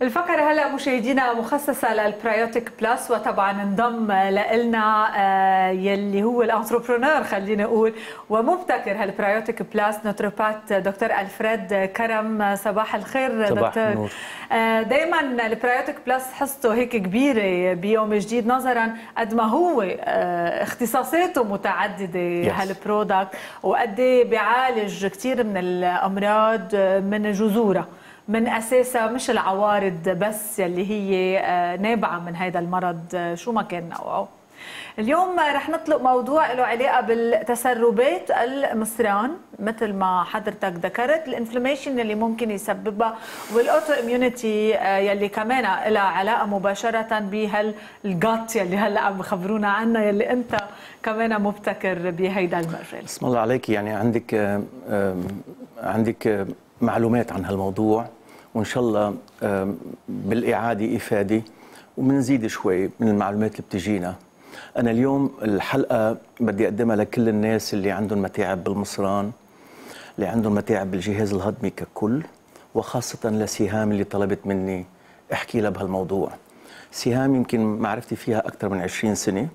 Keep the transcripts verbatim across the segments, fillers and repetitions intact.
الفقرة هلا مشاهدينا مخصصة للبرايوتيك بلس، وطبعا انضم لنا يلي هو الانتربرونور خلينا نقول ومبتكر هالبرايوتيك بلس نوتروبات دكتور الفريد كرم. صباح الخير صباح دكتور. النور. دائما البرايوتيك بلس حصته هيك كبيرة بيوم جديد نظرا قد ما هو اختصاصاته متعددة هالبرودكت، وقد ايه بيعالج كثير من الامراض من جذورها، من اساسها مش العوارض بس اللي هي نابعه من هذا المرض شو ما كان نوعه. اليوم رح نطلق موضوع له علاقه بالتسربات المصران مثل ما حضرتك ذكرت، الانفلاميشن اللي ممكن يسببها، والاوتو اميونيتي يلي كمان لها علاقه مباشره بهالجات يلي هلا عم بخبرونا عنها، يلي انت كمان مبتكر بهيدا المجال. بسم الله عليك، يعني عندك عندك معلومات عن هالموضوع، وإن شاء الله بالإعادة إفادة وبنزيد شوي من المعلومات اللي بتجينا. أنا اليوم الحلقة بدي أقدمها لكل الناس اللي عندهم متاعب بالمصران، اللي عندهم متاعب بالجهاز الهضمي ككل، وخاصة لسهام اللي طلبت مني أحكي لها بهالموضوع. سهام يمكن معرفتي فيها أكثر من عشرين سنة،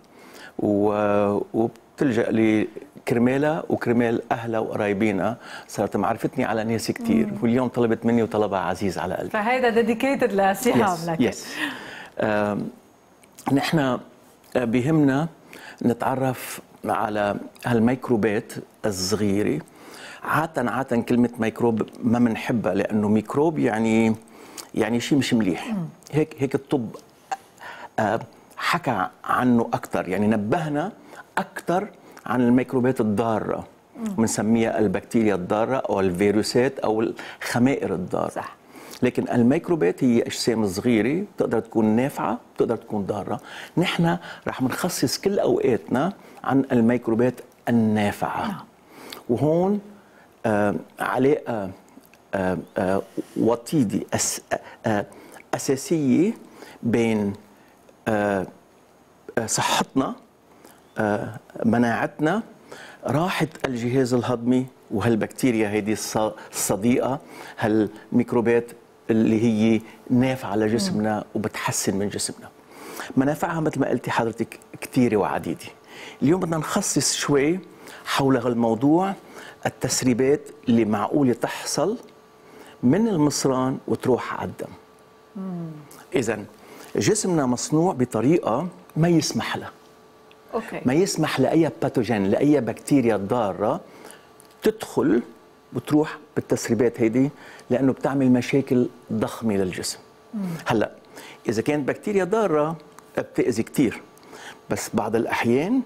وبتلجأ لي كرمالها وكرمال أهلها وقرايبينها، صارت معرفتني على ناس كثير، واليوم طلبت مني وطلبها عزيز على قلبي. فهيدا ديديكيتد لسهام لك. يس. آه نحن بيهمنا نتعرف على هالميكروبات الصغيرة. عادة عادة كلمة ميكروب ما بنحبها، لأنه ميكروب يعني يعني شيء مش مليح. هيك هيك الطب آه حكى عنه أكثر، يعني نبهنا أكثر عن الميكروبات الضارة، بنسميها البكتيريا الضارة أو الفيروسات أو الخمائر الضارة. صح. لكن الميكروبات هي أجسام صغيرة بتقدر تكون نافعة بتقدر تكون ضارة. نحن رح نخصص كل أوقاتنا عن الميكروبات النافعة. نعم. وهون آه علاقة آه آه وطيدة أس آه أساسية بين آه آه صحتنا، آه مناعتنا، راحة الجهاز الهضمي، وهالبكتيريا هيدي الصديقة، هالميكروبات اللي هي نافعة لجسمنا وبتحسن من جسمنا. منافعها مثل ما قلتي حضرتك كثيرة وعديدة. اليوم بدنا نخصص شوي حول هالموضوع، التسريبات اللي معقولة تحصل من المصران وتروح على الدم. إذن جسمنا مصنوع بطريقة ما يسمح لها. أوكي. ما يسمح لأي باثوجين، لأي بكتيريا ضارة تدخل وتروح بالتسريبات هيدي، لأنه بتعمل مشاكل ضخمة للجسم. مم. هلأ إذا كانت بكتيريا ضارة بتأذي كتير، بس بعض الأحيان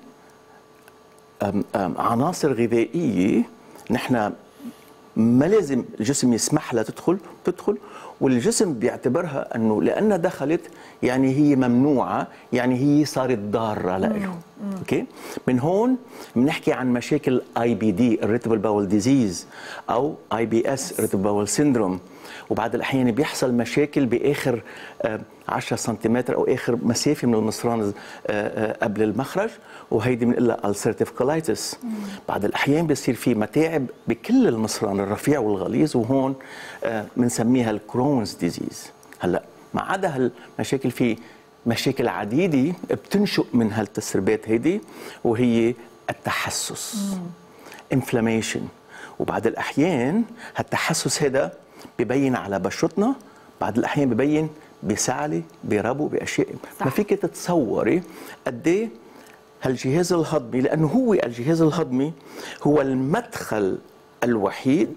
أم أم عناصر غذائية نحن ما لازم الجسم يسمح لها تدخل تدخل والجسم بيعتبرها أنه لأنها دخلت يعني هي ممنوعة، يعني هي صارت ضارة له. أوكي؟ من هون بنحكي عن مشاكل آي بي دي Irritable Bowel Disease أو آي بي إس Irritable Bowel Syndrome. وبعض الأحيان بيحصل مشاكل بآخر عشرة سنتيمتر أو آخر مسافة من المصران قبل المخرج، وهيدي بنقلها ulcerative colitis. بعض الأحيان بيصير في متاعب بكل المصران الرفيع والغليظ، وهون بنسميها الكرونز ديزيز. هلا ما عدا هالمشاكل في مشاكل عديدة بتنشئ من هالتسريبات هيدي، وهي التحسس inflammation. وبعض الأحيان هالتحسس هذا ببين على بشرتنا، بعض الأحيان ببين بسعلة بربو بأشياء. ما فيك تتصوري قد ايه هالجهاز الهضمي، لأنه هو الجهاز الهضمي هو المدخل الوحيد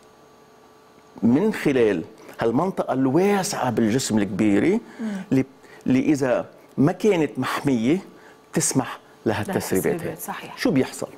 من خلال هالمنطقة الواسعة بالجسم الكبيرة اللي, اللي إذا ما كانت محمية تسمح لها التسريبات. صحيح. شو بيحصل؟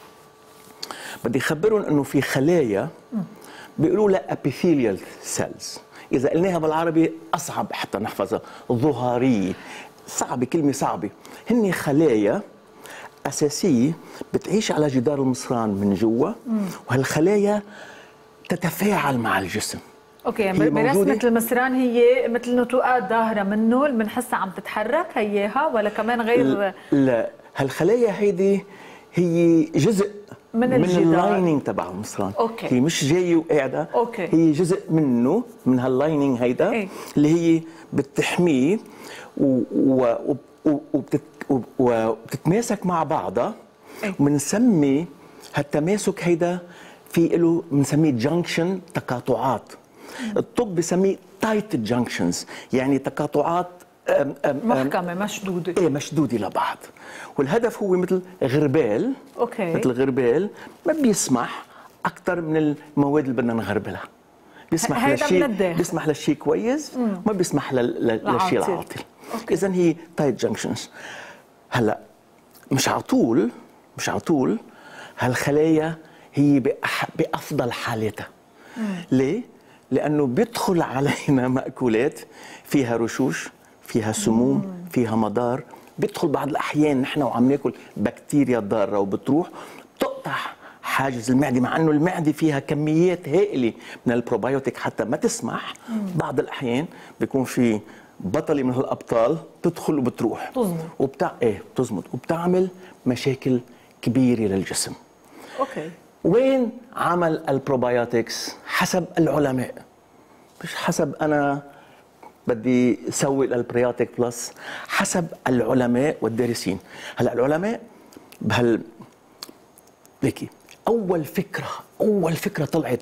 بدي أخبرهم أنه في خلايا بيقولوا لها epithelial cells، إذا قلناها بالعربي أصعب حتى نحفظها، ظهارية، صعبة، كلمة صعبة. هن خلايا أساسية بتعيش على جدار المصران من جوا، وهالخلايا تتفاعل مع الجسم. اوكي، يعني برسمة المصران هي مثل نتوءات ظاهرة منه اللي بنحسها عم تتحرك هياها، ولا كمان غير؟ لا، هالخلايا هيدي هي جزء من, من الجدار اللايننج تبع المصران. أوكي. هي مش جايه وقاعده، أوكي. هي جزء منه، من هاللايننج هيدا إيه؟ اللي هي بتحميه و... و... و... وبتت... وبتتماسك مع بعضها. إيه؟ وبنسمي هالتماسك هيدا في له بنسميه جانكشن، تقاطعات. الطب بسميه تايت جانكشنز، يعني تقاطعات أم أم محكمه مشدوده. ايه مشدوده لبعض. والهدف هو مثل غربال. اوكي. مثل غربال ما بيسمح اكثر من المواد اللي بدنا نغربلها. بيسمح للشيء بيسمح للشيء كويس وما بيسمح للشيء العاطل. اذا هي تايت جانكشنز. هلا مش على طول مش على طول هالخلايا هي بافضل حالتها. ليه؟ لانه بيدخل علينا مأكولات فيها رشوش، فيها سموم، مم. فيها مضار. بيدخل بعض الاحيان نحن وعم ناكل بكتيريا ضاره وبتروح بتقطع حاجز المعده، مع انه المعده فيها كميات هائله من البروبايوتيك حتى ما تسمح. مم. بعض الاحيان بيكون في بطله من هالابطال تدخل وبتروح تزمط وبتاع ايه بتزمط وبتعمل مشاكل كبيره للجسم. اوكي. وين عمل البروبايوتكس؟ حسب العلماء، مش حسب انا بدي اسوي للبرياتيك بلس، حسب العلماء والدارسين. هلا العلماء بهال ليكي اول فكره اول فكره طلعت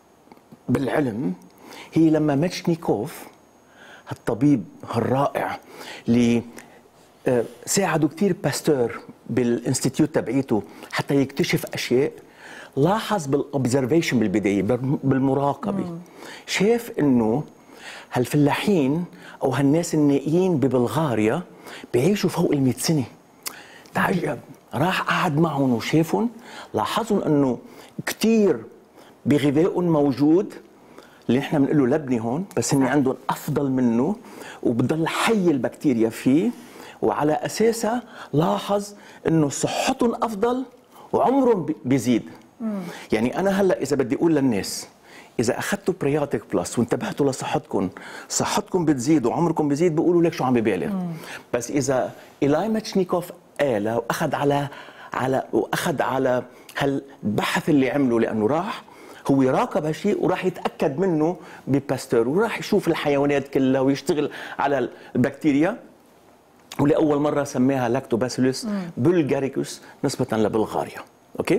بالعلم هي لما ميتشنيكوف الطبيب الرائع اللي ساعدوا كثير باستور بالانستيتيوت تبعيته حتى يكتشف اشياء. لاحظ بالاوبزرفيشن بالبدايه، بالمراقبه، مم. شاف انه هالفلاحين او هالناس النائيين ببلغاريا بيعيشوا فوق المئة سنه. تعجب، راح قعد معهم وشافهم، لاحظهم انه كثير بغذائهم موجود اللي نحن بنقول له لبني هون، بس اني عندهم افضل منه وبتضل حي البكتيريا فيه، وعلى اساسها لاحظ انه صحتهم افضل وعمرهم بيزيد. مم. يعني انا هلا اذا بدي اقول للناس اذا اخذتوا برياتيك بلس وانتبهتوا لصحتكم، صحتكم بتزيد وعمركم بيزيد، بيقولوا لك شو عم ببالغ. بس اذا إيلاي ميتشنيكوف قال واخذ على على واخذ على هالبحث اللي عمله، لانه راح هو راقب هالشيء وراح يتاكد منه بباستور، وراح يشوف الحيوانات كلها ويشتغل على البكتيريا، ولاول مره سماها لاكتوباسيلوس بلغاريكوس نسبه لبلغاريا. اوكي؟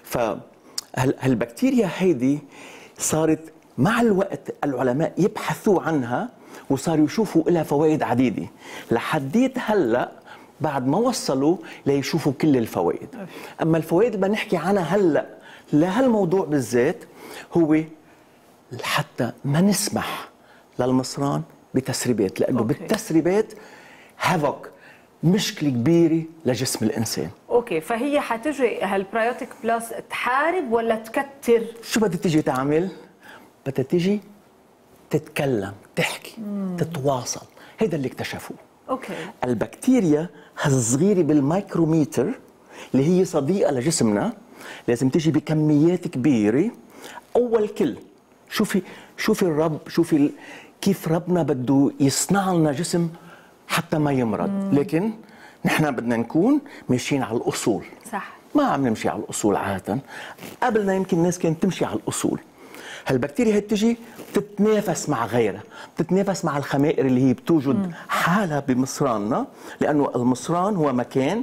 فهالبكتيريا هيدي صارت مع الوقت العلماء يبحثوا عنها وصاروا يشوفوا لها فوائد عديده، لحديت هلا بعد ما وصلوا ليشوفوا كل الفوائد. اما الفوائد اللي بنحكي عنها هلا لهالموضوع بالذات هو حتى ما نسمح للمصران بتسريبات، لانه أوكي. بالتسريبات هافوك، مشكله كبيره لجسم الانسان. اوكي، فهي حتجي هالبرايوتيك بلس تحارب ولا تكتر؟ شو بدها تيجي تعمل؟ بدها تيجي تتكلم، تحكي، مم. تتواصل. هذا اللي اكتشفوه. اوكي. البكتيريا هالصغيره بالمايكروميتر اللي هي صديقه لجسمنا لازم تيجي بكميات كبيره. اول كل شوفي شوفي الرب شوفي كيف ربنا بده يصنع لنا جسم حتى ما يمرض. مم. لكن نحن بدنا نكون ماشيين على الاصول. صح. ما عم نمشي على الاصول عاده. قبلنا يمكن الناس كانت تمشي على الاصول. هالبكتيريا هي بتجي تتنافس مع غيرها، تتنافس مع الخمائر اللي هي بتوجد مم. حالها بمصراننا، لانه المصران هو مكان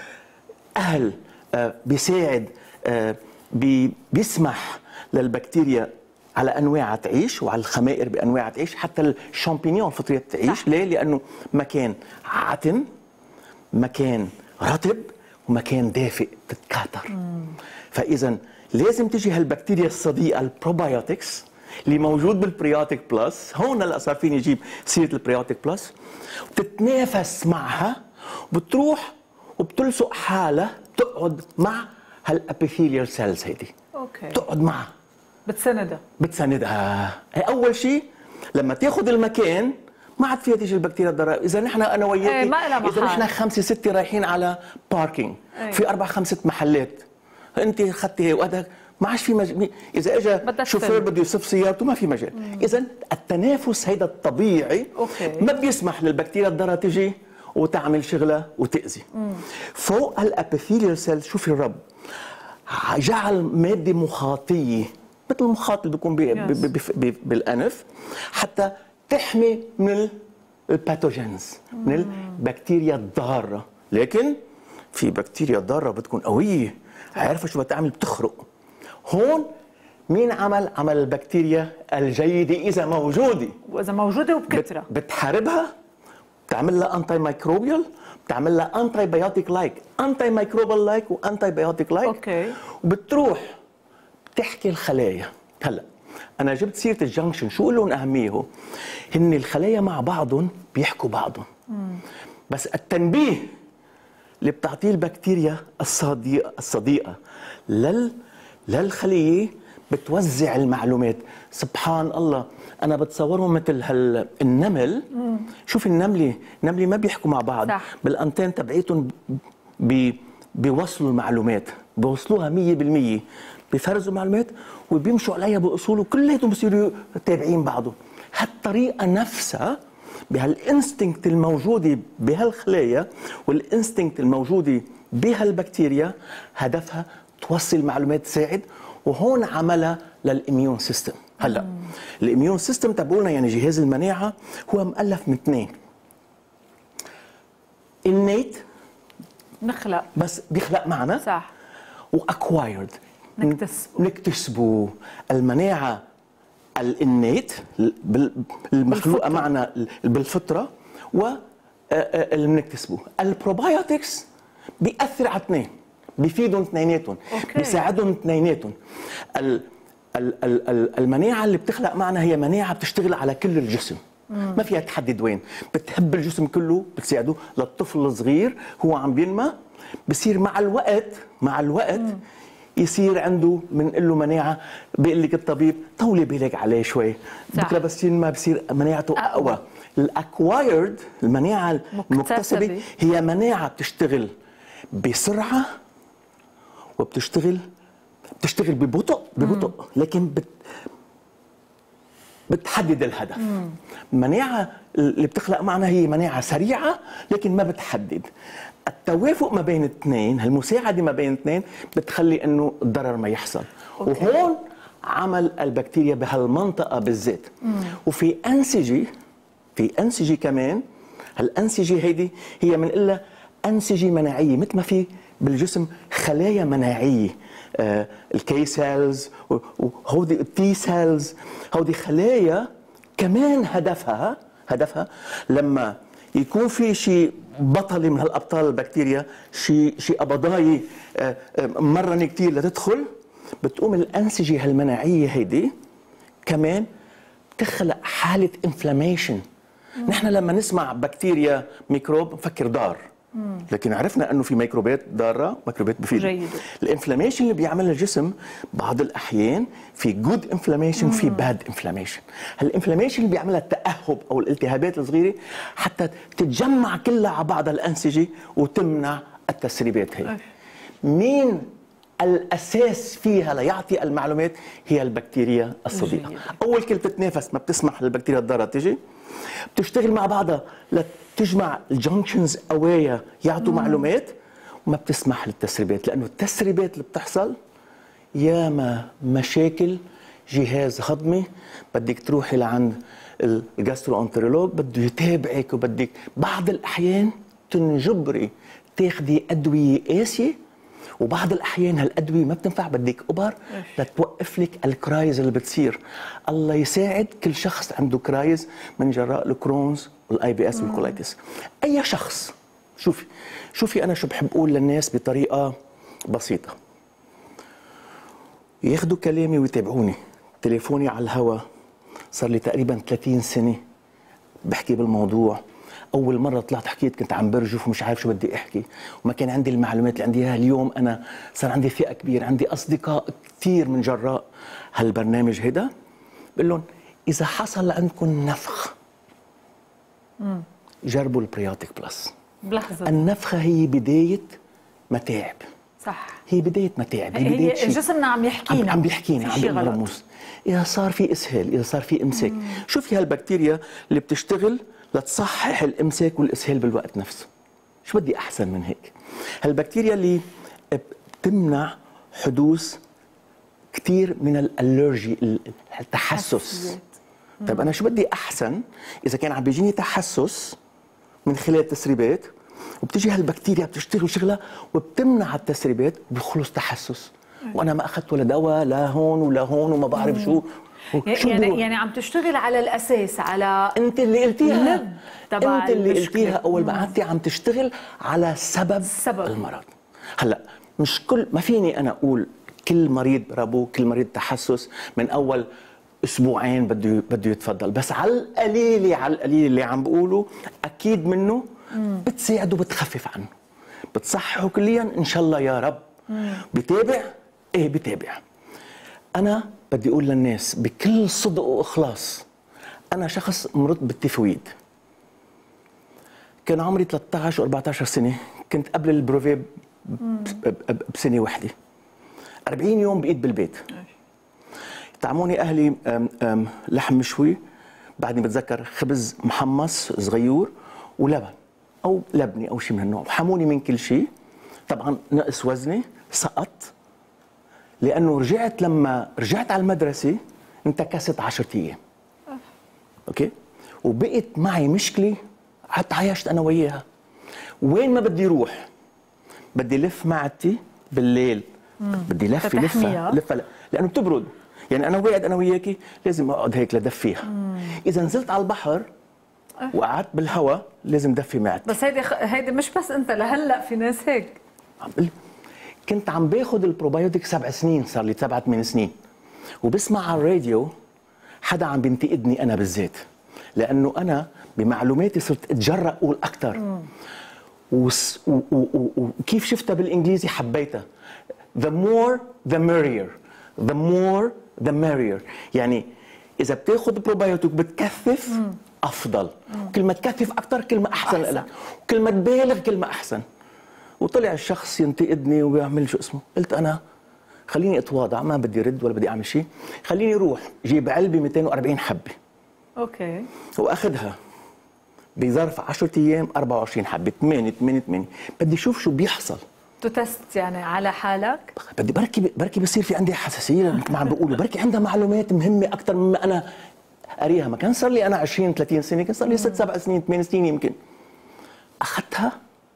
اهل آه بيساعد آه بي بيسمح للبكتيريا على انواع تعيش وعلى الخمائر بانواع تعيش، حتى الشامبينيون الفطريات تعيش. صح. ليه؟ لانه مكان عتم، مكان رطب، ومكان دافئ تتكاثر. فاذا لازم تجي هالبكتيريا الصديقه البروبايوتكس اللي موجود بالبرياتيك بلس. هون هلا صار فيني اجيب سيره البرياتيك بلس، وتتنافس معها وبتروح وبتلصق حالها تقعد مع هالابيثيليال سيلز هيدي. اوكي. تقعد معها، بتسندها بتسندها. اول شيء لما تاخذ المكان ما عاد فيها تيجي البكتيريا الضرائب. اذا نحن انا وياك ايه اذا نحن خمسه سته رايحين على باركينج ايه. في اربع خمسه محلات، انت اخذتي وقتك ما عادش في مجال. اذا اجى شوفير بده يصف سيارته ما في مجال. اذا التنافس هيدا الطبيعي أوكي. ما بيسمح للبكتيريا الضاره تجي وتعمل شغلها وتاذي. مم. فوق الابيثيليال سيل شوفي الرب جعل ماده مخاطيه مثل المخاط اللي بيكون بي yes. بي بي بالانف حتى تحمي من الباثوجينز، من البكتيريا الضاره. لكن في بكتيريا ضاره بتكون قويه، عارفه شو بتعمل؟ بتخرق. هون مين عمل؟ عمل البكتيريا الجيده اذا موجوده، واذا موجوده وبكثره بتحاربها، بتعمل لها انتي مايكروبيال، بتعمل لها انتي بايوتيك لايك، انتي مايكروبال لايك وانتي بايوتيك لايك. اوكي. وبتروح بتحكي الخلايا. هلا انا جبت سيره الجنكشن، شو لهم اهميه؟ هن الخلايا مع بعضهم بيحكوا بعضهم. مم. بس التنبيه اللي بتعطيه البكتيريا الصديقه الصديقه لل للخليه بتوزع المعلومات. سبحان الله، انا بتصورهم مثل هال النمل. مم. شوف النمله، النمله ما بيحكوا مع بعض، صح. بالانتين تبعيتهم بي بيوصلوا المعلومات، بيوصلوها مية بالمية، بيفرزوا معلومات وبيمشوا عليها باصول وكلياتهم بصيروا تابعين بعضهم. هالطريقه نفسها بهالانستنكت الموجوده بهالخلايا والانستنكت الموجوده بهالبكتيريا هدفها توصل معلومات تساعد. وهون عملها للاميون سيستم. هلا الاميون سيستم تبعولنا يعني جهاز المناعه هو مؤلف من اثنين، innate نخلق بس بيخلق معنا، صح، واكوايرد نكتسبه نكتسبه. المناعه الانيت المخلوقه معنا بالفطره واللي بنكتسبه. البروبايوتكس بيأثر على اثنين، بيفيدهم اثنيناتهم، بيساعدهم اثنيناتهم. المناعه اللي بتخلق معنا هي مناعه بتشتغل على كل الجسم، ما فيها تحدد وين، بتهب الجسم كله، بتساعده. للطفل الصغير هو عم بينمى بصير مع الوقت مع الوقت مم. يصير عنده بنقول له مناعه، بيقول لك الطبيب طولي بالك عليه شوي، بكره بس ينمى بصير مناعته اقوى. الاكوايرد المناعه المكتسبه هي مناعه بتشتغل بسرعه وبتشتغل بتشتغل ببطء ببطء لكن بت بتحدد الهدف. مم. المناعه اللي بتخلق معنا هي مناعه سريعه لكن ما بتحدد. التوافق ما بين اثنين، هالمساعده ما بين اثنين بتخلي انه الضرر ما يحصل. أوكي. وهون عمل البكتيريا بهالمنطقه بالذات. مم. وفي انسجه في انسجه كمان. هالانسجه هيدي هي بنقول لها انسجه مناعيه، مثل ما في بالجسم خلايا مناعيه، آه الكي سيلز وهودي التي سيلز، هودي خلايا كمان هدفها هدفها لما يكون في شيء بطلي من هالابطال البكتيريا، شيء شيء قبضاي آه آه مرن كثير لتدخل، بتقوم الانسجه المناعيه هيدي كمان تخلق حاله انفلاميشن. نحن لما نسمع بكتيريا ميكروب نفكر ضار، لكن عرفنا انه في ميكروبات ضاره، ميكروبات بفيدة. الانفلاميشن اللي بيعملها الجسم بعض الاحيان في جود انفلاميشن في باد انفلاميشن. هالانفلاميشن اللي بيعملها التاهب او الالتهابات الصغيره حتى تتجمع كلها على بعضها الانسجه وتمنع التسريبات. هي مين الاساس فيها ليعطي المعلومات؟ هي البكتيريا الصديقه. اول كل بتتنافس ما بتسمح للبكتيريا الضاره تيجي، بتشتغل مع بعضها لتجمع الجنكشنز قوايا يعطوا مم. معلومات، وما بتسمح للتسريبات، لانه التسريبات اللي بتحصل ياما مشاكل جهاز هضمي، بدك تروحي لعند الجاسترو-انترولوج بده يتابعك، وبدك بعض الاحيان تنجبري تاخدي ادويه قاسيه، وبعض الاحيان هالادويه ما بتنفع، بدك ابر لتوقف لك الكرايز اللي بتصير. الله يساعد كل شخص عنده كرايز من جراء الكرونز والاي بي اس والكولايتس. اي شخص، شوفي شوفي انا شو بحب اقول للناس بطريقه بسيطه، ياخذوا كلامي ويتابعوني. تليفوني على الهواء صار لي تقريبا ثلاثين سنه بحكي بالموضوع. أول مرة طلعت حكيت كنت عم برجف ومش عارف شو بدي أحكي، وما كان عندي المعلومات اللي عندي إياها اليوم. أنا صار عندي ثقة كبيرة، عندي أصدقاء كثير من جراء هالبرنامج هيدا. بقول لهم إذا حصل عندكم نفخ مم. جربوا البريوتيك بلس بلحظة. النفخة هي بداية متاعب، صح، هي بداية متاعب، هي, هي, هي جسمنا عم يحكينا عم بيحكينا عم بيرمز. إذا صار في إسهال، إذا صار في إمساك، شوفي هالبكتيريا اللي بتشتغل لتصحح الامساك والاسهال بالوقت نفسه. شو بدي احسن من هيك؟ هالبكتيريا اللي بتمنع حدوث كثير من الالرجي، التحسس. طيب انا شو بدي احسن اذا كان عم بيجيني تحسس من خلال التسريبات، وبتجي هالبكتيريا بتشتغل شغلها وبتمنع التسريبات، بخلص تحسس، وانا ما اخذت ولا دواء لا هون ولا هون وما بعرف شو. شو يعني يعني عم تشتغل على الاساس، على انت اللي قلتيها، تبع انت اللي المشكلة. قلتيها اول ما قعدتي، عم تشتغل على سبب, سبب المرض. هلا مش كل ما فيني انا اقول كل مريض ربو، كل مريض تحسس من اول اسبوعين بده بده يتفضل، بس على القليله على القليله اللي عم بقوله اكيد منه بتساعد وبتخفف عنه، بتصححه كليا ان شاء الله يا رب. بتابع ايه بتابع. انا بدي اقول للناس بكل صدق واخلاص، انا شخص مرض بالتيفويد، كان عمري ثلاثة عشر أربعة عشر سنه، كنت قبل البروفي بسنه وحده، أربعين يوم بقيت بالبيت. طعموني اهلي أم أم لحم مشوي، بعدني بتذكر خبز محمص صغيور ولبن او لبني او شيء من هالنوع، وحموني من كل شيء. طبعا نقص وزني، سقط، لانه رجعت لما رجعت على المدرسه انتكست عشرة ايام. اوكي؟ وبقت معي مشكله، حتى عايشت انا وياها. وين ما بدي اروح بدي لف معدتي بالليل، بدي لف لفه لفه لانه بتبرد. يعني انا وقعد انا وياكي لازم اقعد هيك لدفيها. اذا نزلت على البحر وقعدت بالهواء لازم دفي معدتي. بس هيدي هيدي مش بس انت، لهلا في ناس هيك. عم بقول كنت عم باخذ البروبايوتيك سبع سنين، صار لي سبع ثمان سنين، وبسمع على الراديو حدا عم بينتقدني انا بالذات، لانه انا بمعلوماتي صرت اتجرأ اقول اكثر. وكيف شفتها بالانجليزي حبيتها. The more the merrier. The more the merrier. يعني اذا بتاخذ بروبايوتيك بتكثف مم. افضل. مم. كل ما تكثف اكثر كل ما احسن لك، وكل ما تبالغ كل ما احسن. وطلع الشخص ينتقدني ويعمل شو اسمه، قلت انا خليني اتواضع، ما بدي رد ولا بدي اعمل شيء، خليني اروح جيب علبه مئتين وأربعين حبه. اوكي. واخذها بظرف عشرة ايام أربعة وعشرين حبه، ثمانية ثمانية ثمانية، بدي اشوف شو بيحصل. تست يعني على حالك؟ بدي بركي بركي بصير في عندي حساسيه مثل ما عم بيقولوا، بركي عندها معلومات مهمه اكثر مما انا قاريها. ما كان صار لي انا عشرين ثلاثين سنه، كان صار لي ست سبع سنين ثمان سنين يمكن. اخذتها،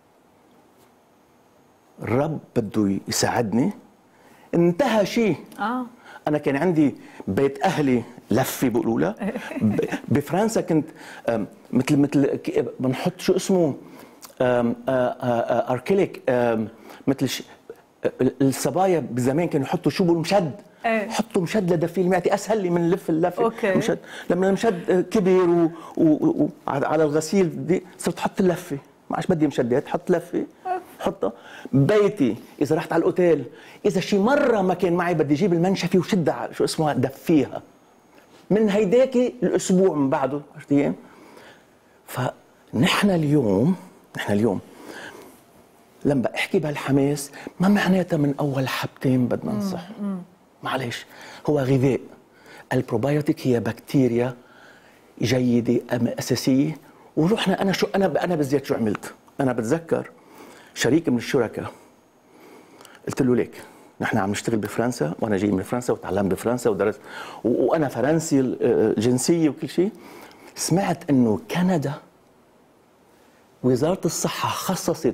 الرب بده يساعدني، انتهى شيء. اه انا كان عندي بيت اهلي لفه بيقولوا لها. بفرنسا كنت مثل مثل بنحط شو اسمه اركيليك، مثل الصبايا بزمان كانوا يحطوا شو بيقولوا مشد، حطوا مشد لدفي المعدة، اسهل لي من لف اللفه. أوكي. مشد. لما المشد كبر وعلى الغسيل دي صرت احط اللفه، ما عادش بدي مشدات، حط لفه حطها. بيتي اذا رحت على الاوتيل، اذا شي مره ما كان معي بدي اجيب المنشفه وشدها شو اسمها دفيها، من هيداكي الاسبوع من بعده عشرة ايام. فنحن اليوم نحن اليوم لما بحكي بهالحماس ما معناتها من اول حبتين بدنا ننصح، معلش، هو غذاء. البروبايوتيك هي بكتيريا جيده اساسيه. ورحنا انا شو انا انا بالذات شو عملت؟ انا بتذكر شريك من الشركاء قلت له ليك نحن عم نشتغل بفرنسا، وانا جاي من فرنسا وتعلمت بفرنسا ودرست، وانا فرنسي الجنسيه وكل شيء. سمعت انه كندا وزاره الصحه خصصت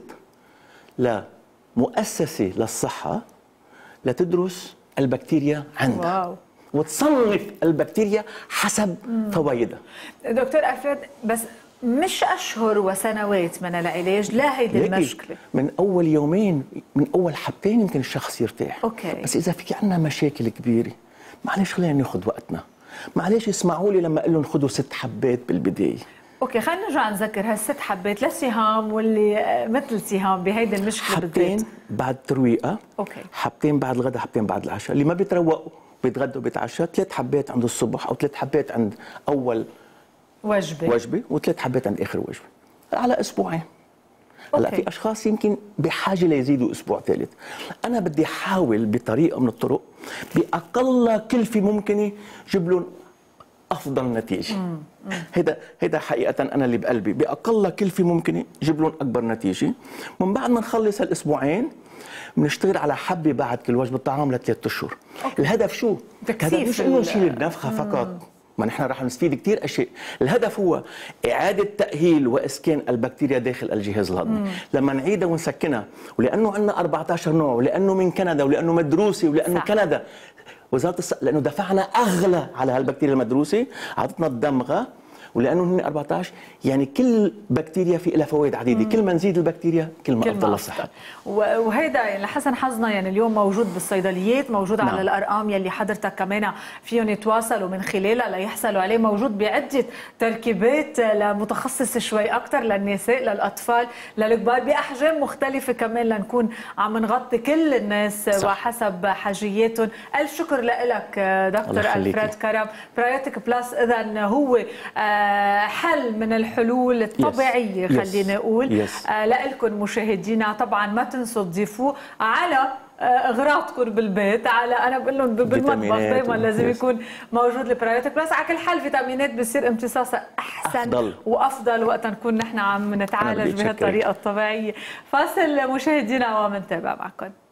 لمؤسسه للصحه لتدرس البكتيريا عندها. واو. وتصنف البكتيريا حسب فوائدها. دكتور ألفريد، بس مش أشهر وسنوات من العلاج لا هيدي المشكلة. من أول يومين، من أول حبتين يمكن الشخص يرتاح. أوكي. بس إذا في عندنا مشاكل كبيرة معلش خلينا ناخذ وقتنا. معلش اسمعوا لي لما أقول لهم خذوا ست حبات بالبداية. اوكي، خلينا نرجع نذكر هالست حبات للسهام واللي مثل سهام بهيدي المشكله بالذات. حبتين بعد ترويقه، اوكي، حبتين بعد الغداء، حبتين بعد العشاء. اللي ما بيتروقوا بيتغدوا وبيتعشوا، ثلاث حبات عند الصبح او ثلاث حبات عند اول وجبه وجبه وثلاث حبات عند اخر وجبه على اسبوعين. هلا في اشخاص يمكن بحاجه ليزيدوا اسبوع ثالث. انا بدي احاول بطريقه من الطرق باقل كلفه ممكنه جيب لهم افضل نتيجه. هيدا هيدا حقيقه انا اللي بقلبي، باقل كلفه ممكنه جيب لهم اكبر نتيجه. من بعد ما نخلص هالاسبوعين بنشتغل على حبه بعد كل وجبه طعام لثلاث اشهر. الهدف شو؟ الهدف مش انه نشيل النفخه فقط، ما نحن رح نستفيد كثير اشياء. الهدف هو اعاده تاهيل واسكان البكتيريا داخل الجهاز الهضمي. لما نعيدها ونسكنها، ولانه عندنا أربعة عشر نوع، ولانه من كندا، ولانه مدروسه، ولانه صح. كندا وزاره الصحه، لانه دفعنا اغلى على هالبكتيريا المدروسه، اعطتنا الدمغه، ولانه هن أربعة عشر، يعني كل بكتيريا في لها فوائد عديده. مم. كل ما نزيد البكتيريا كل ما افضل الصحه. وهيدا يعني لحسن حظنا يعني اليوم موجود بالصيدليات، موجود نعم. على الارقام يلي حضرتك كمان فيهم يتواصلوا من خلالها ليحصلوا عليه، موجود بعده تركيبات لمتخصص شوي اكثر للنساء، للاطفال، للكبار، باحجام مختلفه كمان لنكون عم نغطي كل الناس صح. وحسب حاجياتهم. الف شكر لك دكتور الفريد كرم. برايوتيك بلس اذا هو حل من الحلول الطبيعيه، yes. خلينا نقول yes. آه لكم مشاهدينا. طبعا ما تنسوا تضيفوه على اغراضكم بالبيت، على انا بقول لهم بالمطبخ دائما لازم يكون موجود البرايوتيك بلس. على كل حال فيتامينات بصير امتصاصها احسن أفضل. وافضل وقت نكون نحن عم نتعالج بهالطريقه الطبيعيه. فاصل مشاهدينا ومنتابع معكم.